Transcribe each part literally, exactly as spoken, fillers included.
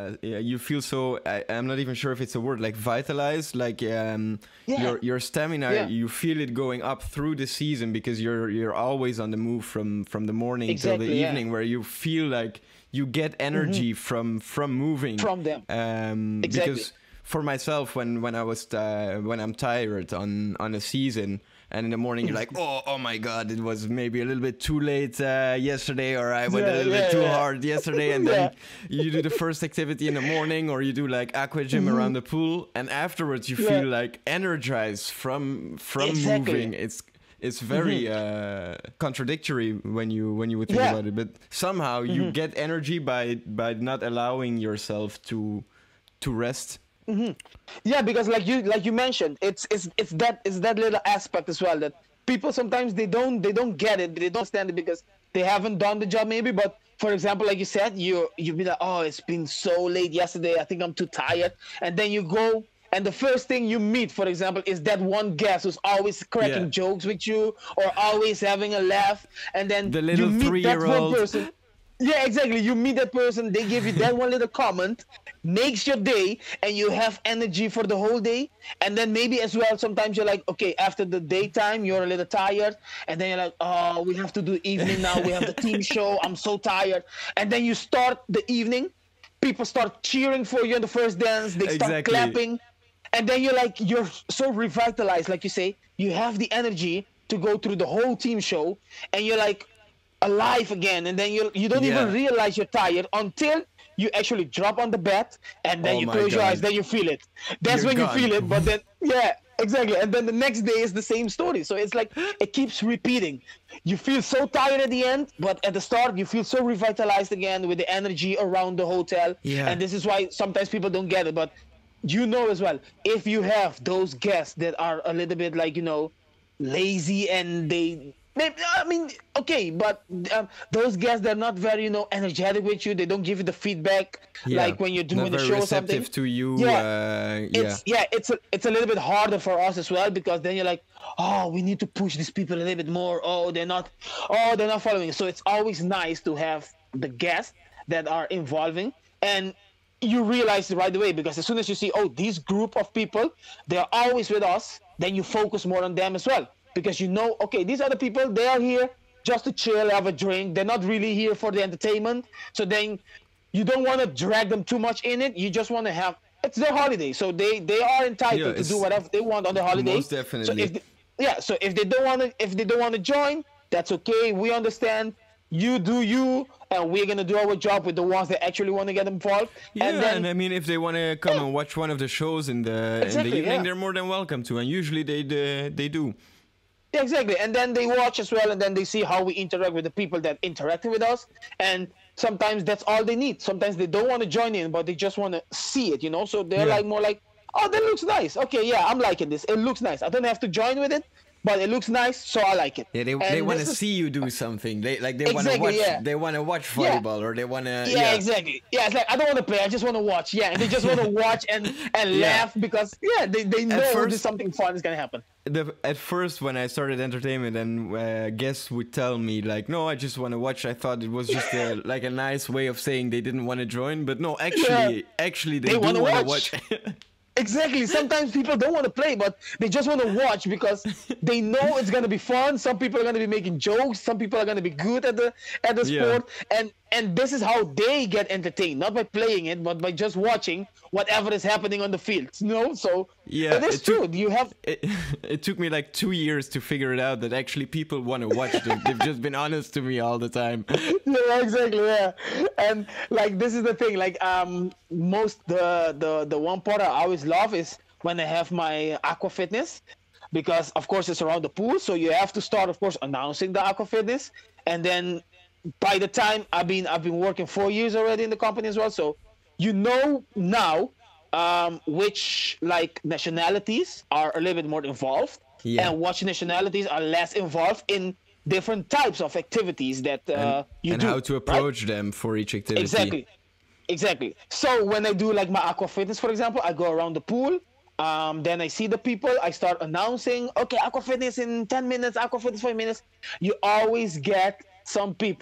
uh, yeah, you feel so. I, I'm not even sure if it's a word, like vitalized. Like um, Yeah. your your stamina, Yeah. you feel it going up through the season because you're you're always on the move from from the morning till the Exactly, yeah. evening, where you feel like you get energy from from moving. From them. Um, Exactly. Because for myself, when when I was uh, when I'm tired on on a season. And in the morning, you're like, oh, oh my God, it was maybe a little bit too late uh, yesterday, or I went Yeah, a little yeah, bit too yeah. hard yesterday. And then you do the first activity in the morning, or you do like aqua gym around the pool, and afterwards you Yeah. feel like energized from from Exactly. moving. It's it's very uh, contradictory when you when you would think Yeah. about it, but somehow you get energy by by not allowing yourself to to rest. Yeah, because like you like you mentioned, it's it's it's that it's that little aspect as well that people sometimes they don't they don't get it, they don't understand it because they haven't done the job maybe. But for example, like you said, you you be like, oh, it's been so late yesterday, I think I'm too tired, and then you go. And the first thing you meet, for example, is that one guest who's always cracking Yeah. jokes with you or always having a laugh. And then The you little meet that one three-year-old. person. Yeah, exactly. You meet that person, they give you that one little comment, makes your day, and you have energy for the whole day. And then maybe as well, sometimes you're like, okay, after the daytime, you're a little tired, and then you're like, oh, we have to do evening now. We have the team show. I'm so tired. And then you start the evening. People start cheering for you in the first dance. They start Exactly. clapping. And then you're like, you're so revitalized, like you say. You have the energy to go through the whole team show, and you're like, alive again, and then you you don't Yeah. even realize you're tired until you actually drop on the bed, and then Oh you my close your God. eyes, then you feel it. That's You're when gone. you feel it. But then yeah, exactly, and then the next day is the same story. So it's like it keeps repeating. You feel so tired at the end, but at the start you feel so revitalized again with the energy around the hotel. Yeah. And this is why sometimes people don't get it. But you know as well, if you have those guests that are a little bit like, you know, lazy, and they maybe, I mean, okay, but um, those guests, they're not very, you know, energetic with you. They don't give you the feedback Yeah. like when you're doing Not the very show or something. receptive to you. Yeah. Uh, yeah. It's yeah, it's a, it's a little bit harder for us as well, because then you're like, oh, we need to push these people a little bit more. Oh, they're not, oh, they're not following. So it's always nice to have the guests that are involving, and you realize right away, because as soon as you see, oh, this group of people, they're always with us, then you focus more on them as well, because you know, okay, these are the people, they are here just to chill, have a drink. They're not really here for the entertainment. So then you don't want to drag them too much in it. You just want to have, it's their holiday, so they they are entitled Yeah, to it's- do whatever they want on the holiday. Most So definitely. if they, yeah, so if they don't want to, if they don't want to join, that's okay. We understand. You do you, and we're gonna do our job with the ones that actually want to get involved. Yeah, and and, then I mean, if they want to come and watch one of the shows in the Exactly, in the evening, yeah. they're more than welcome to, and usually they uh, they do. yeah, exactly, and then they watch as well, and then they see how we interact with the people that interact with us, and sometimes that's all they need. Sometimes they don't want to join in, but they just want to see it, you know. So they're Yeah. like more like, oh, that looks nice. Okay, yeah, I'm liking this. It looks nice. I don't have to join with it, but it looks nice, so I like it. Yeah, they And they want to this is- see you do something. They like they want to Exactly, watch. yeah. They want to watch Yeah. volleyball, or they want to. Yeah, Yeah, exactly. Yeah, it's like I don't want to play. I just want to watch. Yeah, and they just want to watch and and Yeah. laugh because yeah, they, they know first- there's something fun is gonna happen. The, at first, when I started entertainment, and uh, guests would tell me like, "No, I just want to watch." I thought it was just a, like a nice way of saying they didn't want to join, but no, actually, actually they, They do wanna want to watch. watch. Exactly. Sometimes people don't want to play, but they just want to watch because they know it's gonna be fun. Some people are gonna be making jokes. Some people are gonna be good at the at the Yeah. sport, and and this is how they get entertained, not by playing it, but by just watching whatever is happening on the field. You know, so Yeah, it is it took- true. You have it, it took me like two years to figure it out that actually people want to watch them. They've just been honest to me all the time. yeah, exactly, yeah. And like this is the thing, like um most the the the one part I always love is when I have my aqua fitness, because of course it's around the pool, so you have to start of course announcing the aqua fitness, and then by the time I've been I've been working four years already in the company as well, so you know now um which like nationalities are a little bit more involved, Yeah. and which nationalities are less involved in different types of activities that uh, and you and do, how to right? approach them for each activity. Exactly, exactly. So when I do like my aqua fitness, for example, I go around the pool. Um, then I see the people. I start announcing, okay, aqua fitness in ten minutes, aqua fitness five minutes. You always get some people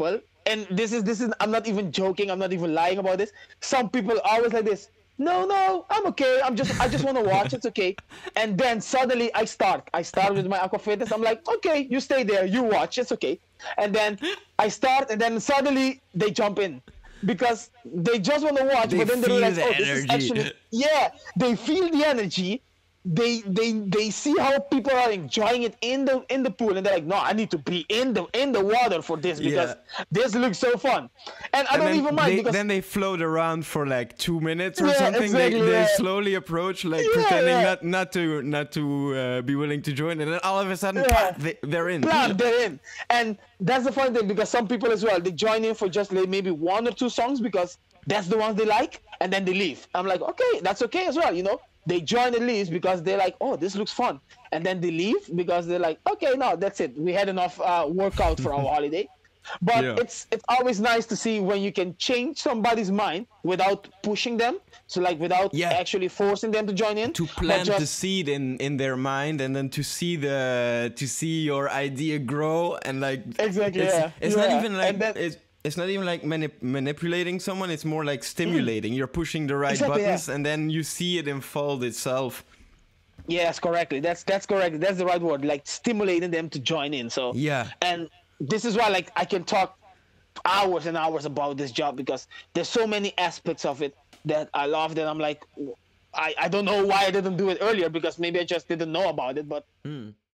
and this is this is I'm not even joking. I'm not even lying about this. Some people are always like this. No, no, I'm okay. I'm just I just want to watch. It's okay. And then suddenly I start. I start with my Aquafitness. I'm like, okay, you stay there. You watch. It's okay. And then I start, and then suddenly they jump in. Because they just want to watch, They but then they feel realize, the oh, this is energy. actually, yeah, they feel the energy. They they they see how people are enjoying it in the in the pool, and they're like, no, I need to be in the in the water for this because Yeah. this looks so fun. And I And don't then even mind they, because then they float around for like two minutes or Yeah, something. exactly, they they yeah. slowly approach, like Yeah, pretending yeah. not not to not to uh, be willing to join, and then all of a sudden, Yeah. pah, they, they're in. blam, they're in. And that's the fun thing because some people as well, they join in for just like maybe one or two songs because that's the ones they like, and then they leave. I'm like, okay, that's okay as well, you know. They join at least because they're like, oh, this looks fun, and then they leave because they're like, okay, no, that's it. We had enough uh, workout for our holiday. But Yeah. it's it's always nice to see when you can change somebody's mind without pushing them. So like without Yeah. actually forcing them to join in. To but plant the just- seed in in their mind, and then to see the to see your idea grow, and like Exactly, it's, yeah. it's not Yeah. even like And that- it's, it's not even like manip- manipulating someone. It's more like stimulating. You're pushing the right Exactly, yeah. buttons, and then you see it unfold itself. Yes, correctly. That's that's correct. That's the right word. Like stimulating them to join in. So Yeah. And this is why like I can talk hours and hours about this job because there's so many aspects of it that I love that I'm like I, I don't know why I didn't do it earlier because maybe I just didn't know about it, but